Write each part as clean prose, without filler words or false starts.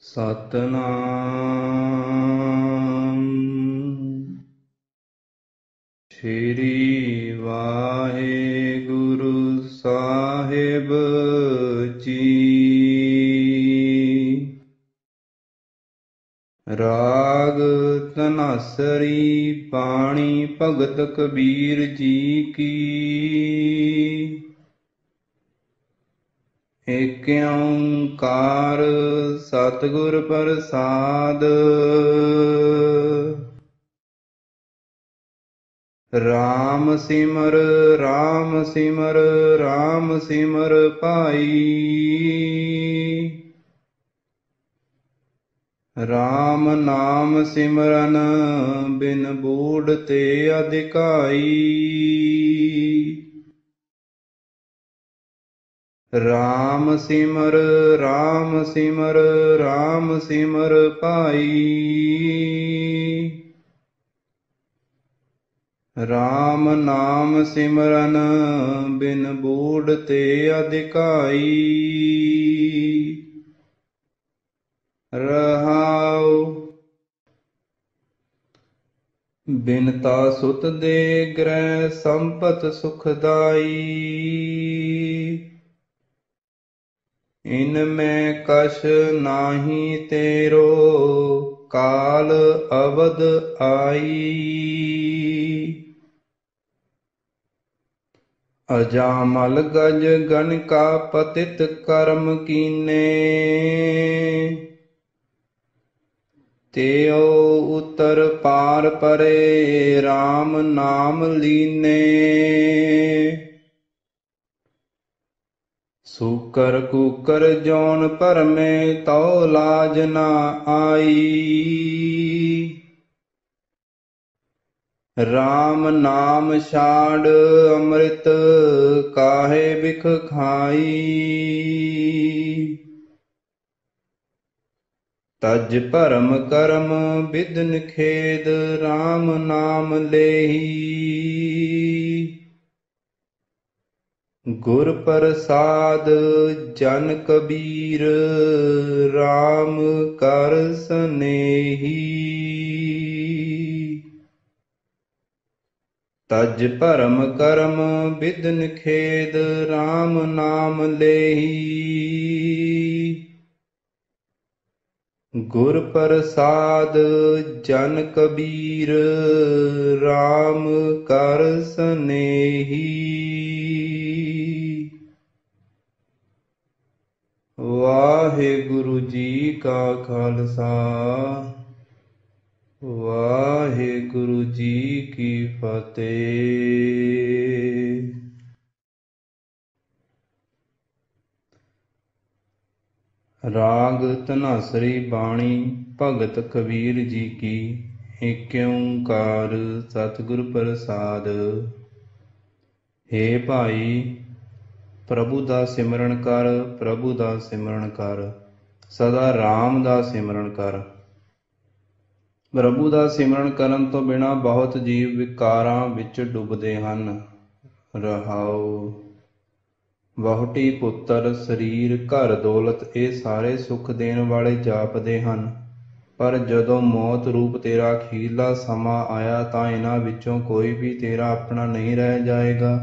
ਸਤਨਾਮ ਸ਼੍ਰੀ ਵਾਹਿਗੁਰੂ ਸਾਹਿਬ ਜੀ। ਰਾਗ ਧਨਾਸਰੀ ਬਾਣੀ ਭਗਤ ਕਬੀਰ ਜੀ ਕੀ। ਏਕ ਓੰਕਾਰ ਸਤਿਗੁਰ ਪ੍ਰਸਾਦ। ਰਾਮ ਸਿਮਰ ਰਾਮ ਸਿਮਰ ਰਾਮ ਸਿਮਰ ਭਾਈ। ਰਾਮ ਨਾਮ ਸਿਮਰਨ ਬਿਨ ਬੂੜ ਤੇ ਅਧਿਕਾਈ। ਰਾਮ ਸਿਮਰ ਰਾਮ ਸਿਮਰ ਰਾਮ ਸਿਮਰ ਭਾਈ। ਰਾਮ ਨਾਮ ਸਿਮਰਨ ਬਿਨ ਬੂੜ ਤੇ ਅਧਿਕਾਈ। ਰਹਾਉ ਬਿਨਤਾ ਸੁਤ ਦੇ ਗ੍ਰਹਿ ਸੰਪਤ ਸੁਖਦਾਈ। ਇਨ ਮੈਂ ਕਛ ਨਾਹੀ ਤੇਰੋ ਕਾਲ ਅਵਧ ਆਈ। ਅਜਾਮਲ ਗਜ ਗਣਕਾ ਪਤਿਤ ਕਰਮ ਕੀਨੇ। ਤਿਉ ਉਤਰ ਪਾਰ ਪਰੇ RAM ਨਾਮ ਲੀਨੇ। ਸੂਕਰ ਕੂਕਰ ਜੌਨ ਭਰਮੇ ਤਉ ਲਾਜ ਨਾ ਆਈ। RAM ਨਾਮ ਛਾੜ ਅੰਮ੍ਰਿਤ ਕਾਹੇ ਬਿਖ ਖਾਈ। ਤਜ ਭਰਮ ਕਰਮ ਬਿਦਨ ਖੇਦ RAM ਨਾਮ ਲੇਹੀ। ਗੁਰ ਪ੍ਰਸਾਦ ਜਨ ਕਬੀਰ RAM ਕਰ ਸਨੇਹੀ। ਤਜ ਭਰਮ ਕਰਮ ਬਿਦਨ ਖੇਦ RAM ਨਾਮ ਲੇਹੀ। ਗੁਰ ਪ੍ਰਸਾਦ ਜਨ ਕਬੀਰ RAM ਕਰ ਸਨੇਹੀ। ਵਾਹਿਗੁਰੂ ਜੀ ਕਾ ਖਾਲਸਾ ਵਾਹਿਗੁਰੂ ਜੀ ਕੀ ਫਤਿਹ। ਰਾਗ ਧਨਾਸਰੀ ਬਾਣੀ ਭਗਤ ਕਬੀਰ ਜੀ ਕੀ। ਏਕ ਓੰਕਾਰ ਸਤਿਗੁਰ ਪ੍ਰਸਾਦ। ਹੇ ਭਾਈ ਪ੍ਰਭੂ ਦਾ ਸਿਮਰਨ ਕਰ, ਪ੍ਰਭੂ ਦਾ ਸਿਮਰਨ ਕਰ, ਸਦਾ RAM ਦਾ ਸਿਮਰਨ ਕਰ। ਪ੍ਰਭੂ ਦਾ ਸਿਮਰਨ ਕਰਨ ਤੋਂ ਬਿਨਾਂ ਬਹੁਤ ਜੀਵ ਵਿਕਾਰਾਂ ਵਿੱਚ ਡੁੱਬਦੇ ਹਨ। ਰਹਾਉ ਵਹੁਟੀ ਪੁੱਤਰ ਸਰੀਰ ਘਰ ਦੌਲਤ ਇਹ ਸਾਰੇ ਸੁੱਖ ਦੇਣ ਵਾਲੇ ਜਾਪਦੇ ਹਨ, ਪਰ ਜਦੋਂ ਮੌਤ ਰੂਪ ਤੇਰਾ ਅਖੀਰਲਾ ਸਮਾਂ ਆਇਆ ਤਾਂ ਇਹਨਾਂ ਵਿੱਚੋਂ ਕੋਈ ਵੀ ਤੇਰਾ ਆਪਣਾ ਨਹੀਂ ਰਹਿ ਜਾਏਗਾ।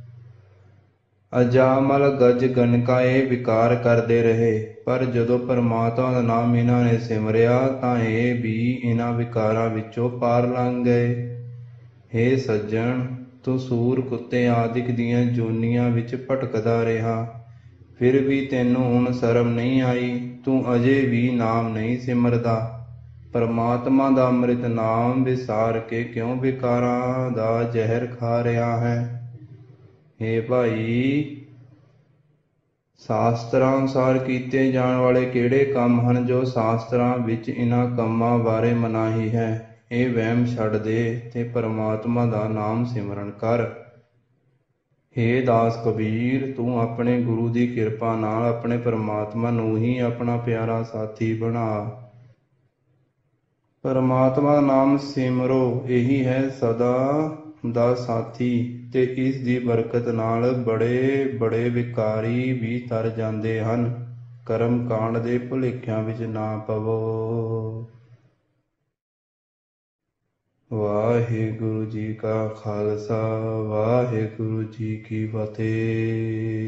ਅਜਾਮਲ ਗਜ ਗਣਕਾ ਇਹ ਵਿਕਾਰ ਕਰਦੇ ਰਹੇ, ਪਰ ਜਦੋਂ ਪਰਮਾਤਮਾ ਦਾ ਨਾਮ ਇਹਨਾਂ ਨੇ ਸਿਮਰਿਆ ਤਾਂ ਇਹ ਵੀ ਇਹਨਾਂ ਵਿਕਾਰਾਂ ਵਿੱਚੋਂ ਪਾਰ ਲੰਘ ਗਏ। ਹੇ ਸੱਜਣ, ਤੂੰ ਸੂਰ ਕੁੱਤੇ ਆਦਿਕ ਦੀਆਂ ਜੂਨੀਆਂ ਵਿੱਚ ਭਟਕਦਾ ਰਿਹਾ, ਫਿਰ ਵੀ ਤੈਨੂੰ ਹੁਣ ਸ਼ਰਮ ਨਹੀਂ ਆਈ। ਤੂੰ ਅਜੇ ਵੀ ਨਾਮ ਨਹੀਂ ਸਿਮਰਦਾ। ਪਰਮਾਤਮਾ ਦਾ ਅੰਮ੍ਰਿਤ ਨਾਮ ਵਿਸਾਰ ਕੇ ਕਿਉਂ ਵਿਕਾਰਾਂ ਦਾ ਜ਼ਹਿਰ ਖਾ ਰਿਹਾ ਹੈ। ਹੇ ਭਾਈ, ਸ਼ਾਸਤਰਾਂ ਅਨੁਸਾਰ ਕੀਤੇ ਜਾਣ ਵਾਲੇ ਕਿਹੜੇ ਕੰਮ ਹਨ ਜੋ ਸ਼ਾਸਤਰਾਂ ਵਿੱਚ ਇਹਨਾਂ ਕੰਮਾਂ ਬਾਰੇ ਮਨਾਹੀ ਹੈ। ਇਹ ਵਹਿਮ ਛੱਡ ਦੇ ਤੇ ਪਰਮਾਤਮਾ ਦਾ ਨਾਮ ਸਿਮਰਨ ਕਰ। ਹੇ ਦਾਸ ਕਬੀਰ, ਤੂੰ ਆਪਣੇ ਗੁਰੂ ਦੀ ਕਿਰਪਾ ਨਾਲ ਆਪਣੇ ਪਰਮਾਤਮਾ ਨੂੰ ਹੀ ਆਪਣਾ ਪਿਆਰਾ ਸਾਥੀ ਬਣਾ। ਪਰਮਾਤਮਾ ਦਾ ਨਾਮ ਸਿਮਰੋ, ਇਹੀ ਹੈ ਸਦਾ ਦਾ ਸਾਥੀ, ਤੇ ਇਸ ਦੀ ਬਰਕਤ ਨਾਲ ਬੜੇ ਬੜੇ ਵਿਕਾਰੀ ਵੀ ਤਰ ਜਾਂਦੇ ਹਨ। ਕਰਮ ਕਾਂਡ ਦੇ ਭੁਲੇਖਿਆਂ ਵਿੱਚ ਨਾ ਪਵੋ। ਵਾਹਿਗੁਰੂ ਜੀ ਕਾ ਖਾਲਸਾ, ਵਾਹਿਗੁਰੂ ਜੀ ਕੀ ਫਤਿਹ।